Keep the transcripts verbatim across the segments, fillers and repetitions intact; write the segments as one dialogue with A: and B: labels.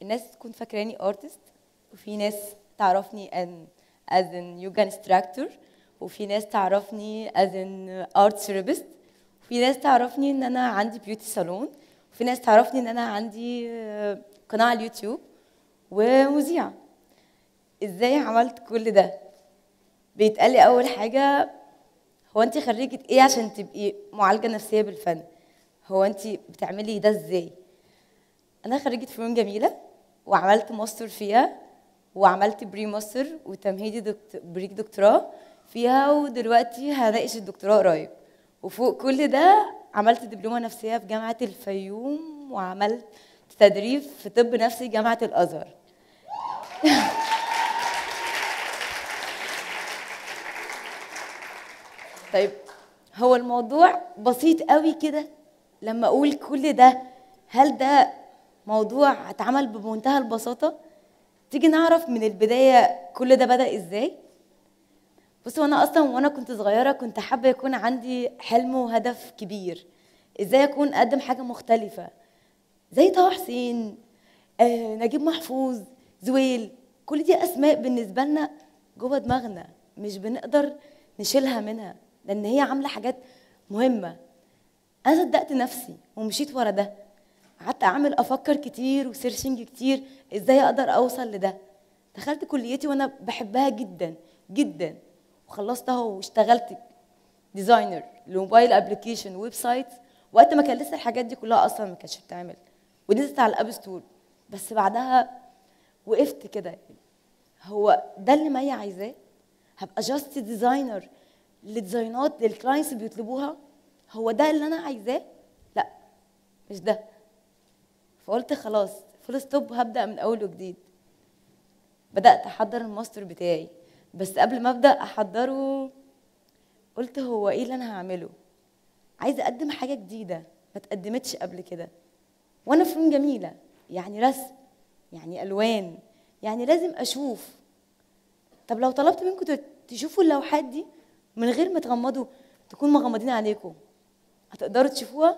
A: الناس تكون فاكراني ارتست، وفي ناس تعرفني ان as an yoga instructor، وفي ناس تعرفني as an art therapist، وفي ناس تعرفني ان انا عندي بيوتي صالون، وفي ناس تعرفني ان انا عندي قناه على اليوتيوب ومذيعه. ازاي عملت كل ده؟ بيتقال لي اول حاجه هو انت خريجه ايه عشان تبقي معالجه نفسيه بالفن؟ هو انت بتعملي ده ازاي؟ انا خريجه فنون جميله وعملت ماستر فيها، وعملت بري ماستر وتمهيدي دكتور بري دكتوراه فيها، ودلوقتي هناقش الدكتوراه قريب. وفوق كل ده عملت دبلومه نفسيه في جامعه الفيوم، وعملت تدريب في طب نفسي جامعه الازهر. طيب هو الموضوع بسيط قوي كده لما اقول كل ده، هل ده موضوع اتعمل بمنتهى البساطه؟ تيجي نعرف من البدايه كل ده بدأ ازاي. بصوا، انا اصلا وانا كنت صغيره كنت حابه يكون عندي حلم وهدف كبير، ازاي اكون اقدم حاجه مختلفه زي طه حسين، آه، نجيب محفوظ، زويل. كل دي اسماء بالنسبه لنا جوه دماغنا مش بنقدر نشيلها منها، لان هي عامله حاجات مهمه. انا صدقت نفسي ومشيت ورا ده، قعدت اعمل افكر كتير وسيرشنج كتير ازاي اقدر اوصل لده. دخلت كليتي وانا بحبها جدا جدا، وخلصتها واشتغلت ديزاينر لموبايل ابلكيشن ويب سايت وقت ما كان لسه الحاجات دي كلها اصلا ما كانتش بتعمل، ونزلت على الاب ستور. بس بعدها وقفت كده، هو ده اللي مي عايزاه؟ هبقى جاست ديزاينر لديزاينات للكلاينتس بيطلبوها؟ هو ده اللي انا عايزاه؟ لا مش ده. فقلت خلاص فول ستوب، هبدا من اول وجديد. بدات احضر الماستر بتاعي، بس قبل ما ابدا احضره قلت هو ايه اللي انا هعمله؟ عايزه اقدم حاجه جديده ما اتقدمتش قبل كده، وانا فنون جميله، يعني رسم، يعني الوان، يعني لازم اشوف. طب لو طلبت منكم تشوفوا اللوحات دي من غير ما تغمضوا، تكون مغمضين عليكم، هتقدروا تشوفوها؟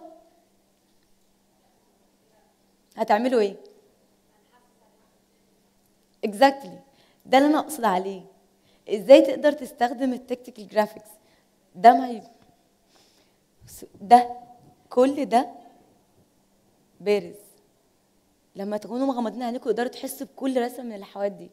A: هتعملوا ايه؟ اكزاكتلي ده اللي انا اقصد عليه. ازاي تقدر تستخدم التكتيكال جرافيكس ده؟ ما ده كل ده بارز لما تكونوا مغمضين عليكم تقدروا تحسوا بكل رسمه من اللوحات دي.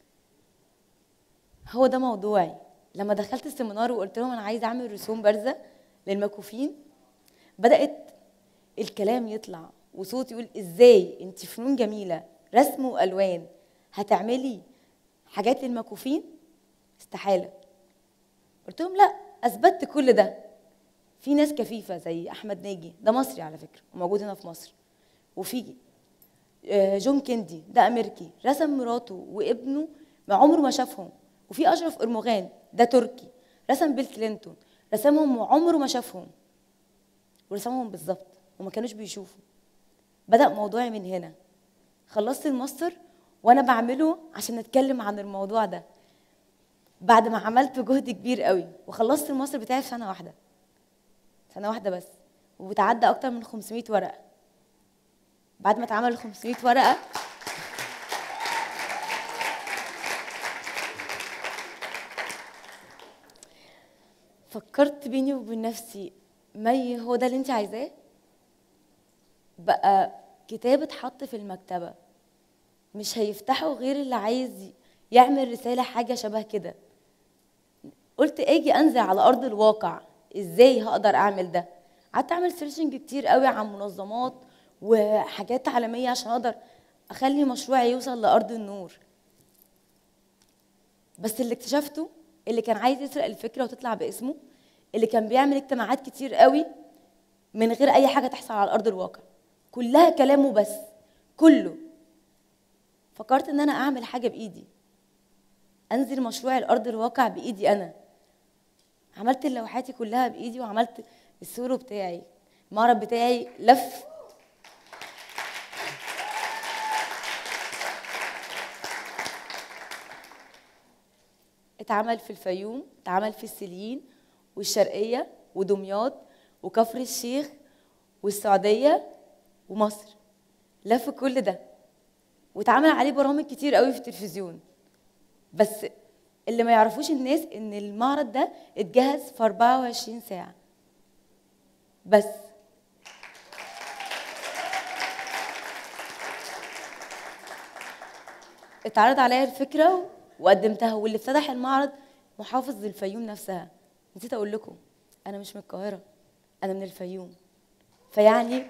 A: هو ده موضوعي. لما دخلت السيمينار وقلت لهم انا عايزه اعمل رسوم بارزه للمكفوفين، بدات الكلام يطلع وصوت يقول ازاي انت فنون جميله رسم والوان هتعملي حاجات للمكفوفين؟ استحاله. قلت لهم لا، اثبتت كل ده. في ناس كفيفه زي احمد ناجي، ده مصري على فكره وموجود هنا في مصر، وفي جون كيندي ده امريكي رسم مراته وابنه ما عمره ما شافهم، وفي اشرف ارمغان ده تركي رسم بيل كلينتون، رسمهم وعمره ما شافهم، ورسمهم بالظبط وما كانوش بيشوفوا. بدأ موضوعي من هنا. خلصت الماستر وانا بعمله عشان اتكلم عن الموضوع ده، بعد ما عملت جهد كبير قوي، وخلصت الماستر بتاعي في سنه واحده، سنه واحده بس، وبتعدى اكتر من خمسمية ورقه. بعد ما اتعمل خمسمية ورقه فكرت بيني وبين نفسي، مي هو ده اللي انت عايزاه؟ بقى كتاب اتحط في المكتبه مش هيفتحه غير اللي عايز يعمل رساله حاجه شبه كده. قلت اجي انزل على ارض الواقع، ازاي هقدر اعمل ده؟ قعدت اعمل سيرشنج كتير قوي عن منظمات وحاجات عالميه عشان اقدر اخلي مشروعي يوصل لارض النور. بس اللي اكتشفته، اللي كان عايز يسرق الفكره وتطلع باسمه، اللي كان بيعمل اجتماعات كتير قوي من غير اي حاجه تحصل على ارض الواقع، كلها كلامه بس، كله. فكرت ان انا اعمل حاجه بايدي، انزل مشروعي لارض الواقع بايدي. انا عملت اللوحاتي كلها بايدي، وعملت السولو بتاعي، المعرض بتاعي لف اتعمل في الفيوم، اتعمل في السليين والشرقيه ودمياط وكفر الشيخ والسعوديه ومصر، لف كل ده. واتعمل عليه برامج كتير قوي في التلفزيون. بس اللي ما يعرفوش الناس ان المعرض ده اتجهز في أربعة وعشرين ساعة بس. اتعرض عليا الفكرة وقدمتها، واللي افتتح المعرض محافظ الفيوم نفسها. نسيت اقول لكم انا مش من القاهرة، انا من الفيوم، فيعني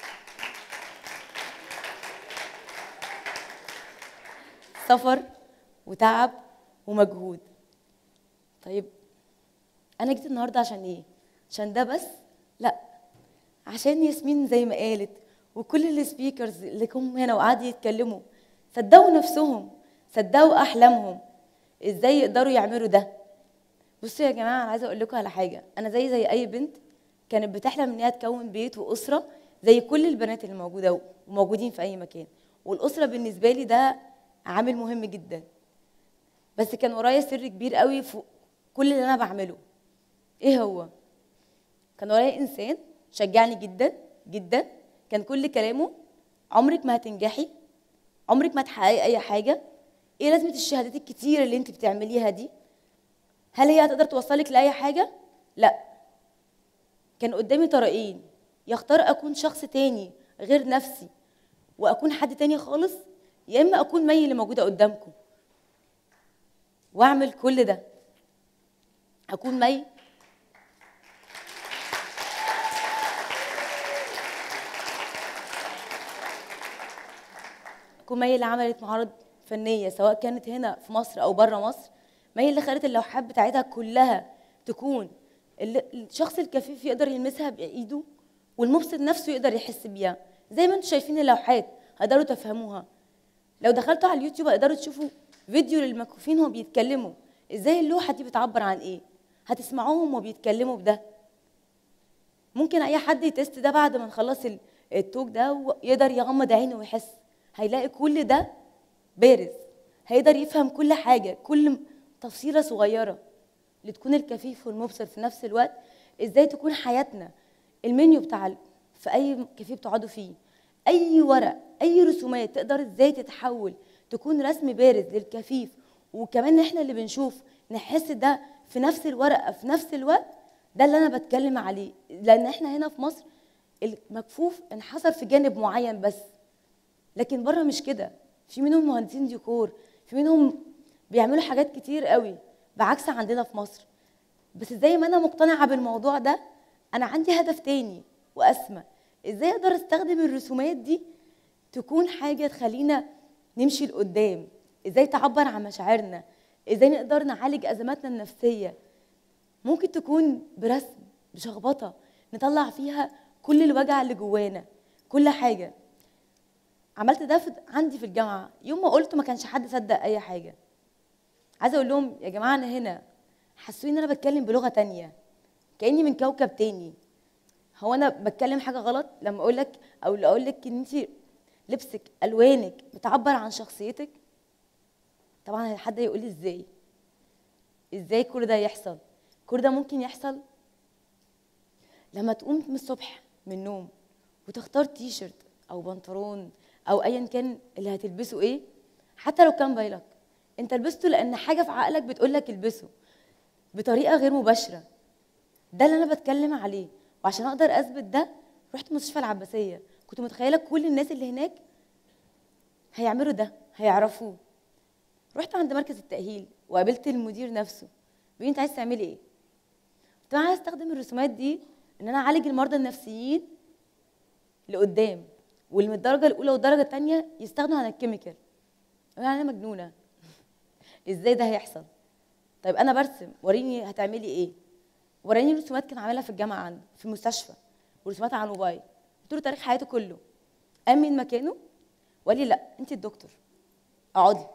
A: سفر وتعب ومجهود. طيب انا جيت النهارده عشان ايه؟ عشان ده بس؟ لا، عشان ياسمين زي ما قالت وكل السبيكرز اللي جم هنا وقعدوا يتكلموا صدقوا نفسهم، صدقوا احلامهم ازاي يقدروا يعملوا ده. بصوا يا جماعه، انا عايزه اقول لكم على حاجه. انا زي زي اي بنت كانت بتحلم ان هي تكون بيت واسره زي كل البنات اللي موجوده وموجودين في اي مكان، والاسره بالنسبه لي ده عامل مهم جدا. بس كان ورايا سر كبير قوي في كل اللي انا بعمله. ايه هو؟ كان ورايا انسان شجعني جدا جدا، كان كل كلامه عمرك ما هتنجحي، عمرك ما هتحققي اي حاجه، ايه لازمه الشهادات الكتير اللي انت بتعمليها دي؟ هل هي هتقدر توصلك لاي حاجه؟ لا. كان قدامي طريقين، يختار اكون شخص تاني غير نفسي واكون حد تاني خالص، يا اما اكون مي اللي موجوده قدامكم واعمل كل ده. اكون مي اكون مي اللي عملت معارض فنيه سواء كانت هنا في مصر او بره مصر، مي اللي خلت اللوحات بتاعتها كلها تكون الشخص الكفيف يقدر يلمسها بايده والمبسط نفسه يقدر يحس بيها. زي ما انتم شايفين اللوحات هتقدروا تفهموها. لو دخلتوا على اليوتيوب هتقدروا تشوفوا فيديو للمكفوفين وهم بيتكلموا ازاي اللوحه دي بتعبر عن ايه، هتسمعوهم وبيتكلموا بده. ممكن اي حد يتست ده بعد ما نخلص التوك ده ويقدر يغمض عينه ويحس، هيلاقي كل ده بارز، هيقدر يفهم كل حاجه، كل تفصيله صغيره لتكون الكفيف والمبصر في نفس الوقت. ازاي تكون حياتنا المنيو بتاع في اي كافيه بتقعدوا فيه، اي ورق، اي رسومات تقدر ازاي تتحول تكون رسم بارز للكفيف، وكمان احنا اللي بنشوف نحس ده في نفس الورقه في نفس الوقت. ده اللي انا بتكلم عليه، لان احنا هنا في مصر المكفوف انحصر في جانب معين بس، لكن بره مش كده. في منهم مهندسين ديكور، في منهم بيعملوا حاجات كتير قوي بعكس عندنا في مصر. بس زي ما انا مقتنعه بالموضوع ده، انا عندي هدف تاني واسمى. ازاي اقدر استخدم الرسومات دي تكون حاجه تخلينا نمشي لقدام، ازاي تعبر عن مشاعرنا، ازاي نقدر نعالج ازماتنا النفسيه. ممكن تكون برسم، بشخبطه نطلع فيها كل الوجع اللي جوانا، كل حاجه. عملت ده في عندي في الجامعه. يوم ما قلت ما كانش حد صدق اي حاجه. عايزه اقول لهم يا جماعه انا هنا حسوني ان انا بتكلم بلغه تانية، كاني من كوكب تاني. هو انا بتكلم حاجه غلط لما اقول لك او اقول لك ان انت لبسك الوانك بتعبر عن شخصيتك؟ طبعا حد يقول لي ازاي ازاي كل ده يحصل؟ كل ده ممكن يحصل لما تقوم من الصبح من النوم وتختار تي شيرت او بنطلون او ايا كان اللي هتلبسه ايه، حتى لو كان بايلك انت لبسته لان حاجه في عقلك بتقول لك البسه بطريقه غير مباشره. ده اللي انا بتكلم عليه. وعشان اقدر اثبت ده رحت مستشفى العباسيه. كنت متخيله كل الناس اللي هناك هيعملوا ده، هيعرفوه. رحت عند مركز التاهيل وقابلت المدير نفسه، بيقول انت عايز تعملي ايه؟ قلت له عايز استخدم الرسومات دي ان انا اعالج المرضى النفسيين لقدام، واللي من الدرجه الاولى والدرجه الثانيه يستغنوا عن الكيميكال. قال انا مجنونه ازاي ده هيحصل؟ طيب انا برسم، وريني هتعملي ايه. وراني رسومات كان عاملها في الجامعه عنده في المستشفى، ورسومات على الموبايل. قلت له تاريخ حياته كله. قام من مكانه وقال لي لا انت الدكتور، اقعدي.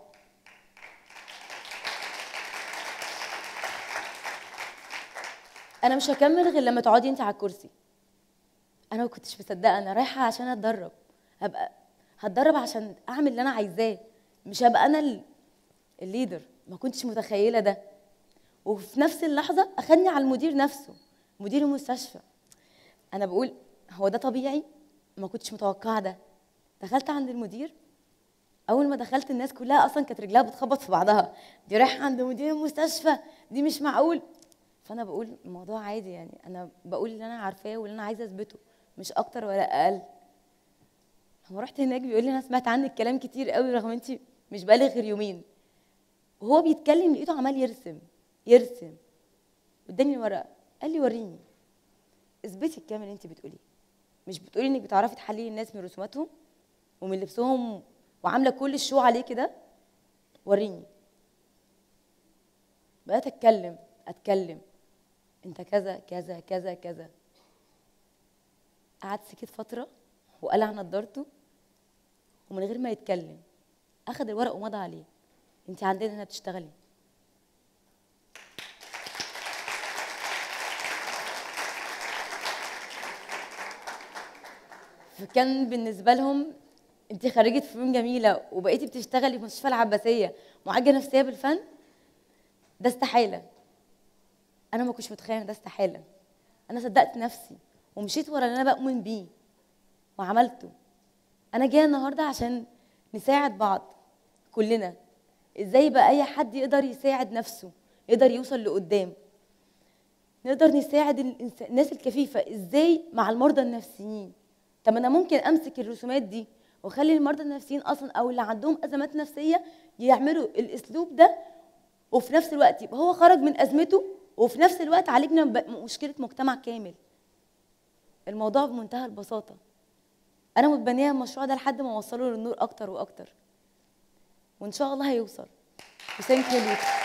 A: انا مش هكمل غير لما تقعدي انت على الكرسي. انا ما كنتش مصدقه، انا رايحه عشان اتدرب، هبقى هتدرب عشان اعمل اللي انا عايزاه، مش هبقى انا الليدر. ما كنتش متخيله ده. وفي نفس اللحظه اخدني على المدير نفسه، مدير المستشفى. انا بقول هو ده طبيعي؟ ما كنتش متوقعه ده. دخلت عند المدير اول ما دخلت الناس كلها اصلا كانت رجلها بتخبط في بعضها، دي رايحه عند مدير المستشفى، دي مش معقول. فانا بقول الموضوع عادي، يعني انا بقول اللي انا عارفاه واللي انا عايزه اثبته، مش اكتر ولا اقل. لما رحت هناك بيقول لي انا سمعت عنك كلام كتير قوي رغم انت مش بقالك غير يومين. وهو بيتكلم لقيته عمال يرسم يرسم قدامي الورقه. قال لي وريني، اثبتي الكلام اللي انت بتقوليه. مش بتقولي انك بتعرفي تحللي الناس من رسوماتهم ومن لبسهم وعامله كل الشو عليه كده؟ وريني. بقيت اتكلم اتكلم انت كذا كذا كذا كذا. قعد سكت فتره وقلع نضارته ومن غير ما يتكلم اخذ الورق ومضى عليه. انت عندنا هنا بتشتغلي. فكان بالنسبه لهم انت خريجه فنون جميله وبقيتي بتشتغلي في مستشفى العباسيه معالجه نفسيه بالفن؟ ده استحاله. انا ما كنتش متخيله ده استحاله. انا صدقت نفسي ومشيت ورا اللي انا بؤمن بيه وعملته. انا جايه النهارده عشان نساعد بعض كلنا. ازاي بقى اي حد يقدر يساعد نفسه، يقدر يوصل لقدام، نقدر نساعد الناس الكفيفه ازاي مع المرضى النفسيين. طب انا ممكن امسك الرسومات دي واخلي المرضى النفسيين اصلا او اللي عندهم ازمات نفسيه يعملوا الاسلوب ده، وفي نفس الوقت يبقى هو خرج من ازمته وفي نفس الوقت عالجنا مشكله مجتمع كامل. الموضوع بمنتهى البساطه. انا متبنيه المشروع ده لحد ما اوصله للنور اكتر واكتر، وان شاء الله هيوصل. وثانك يو.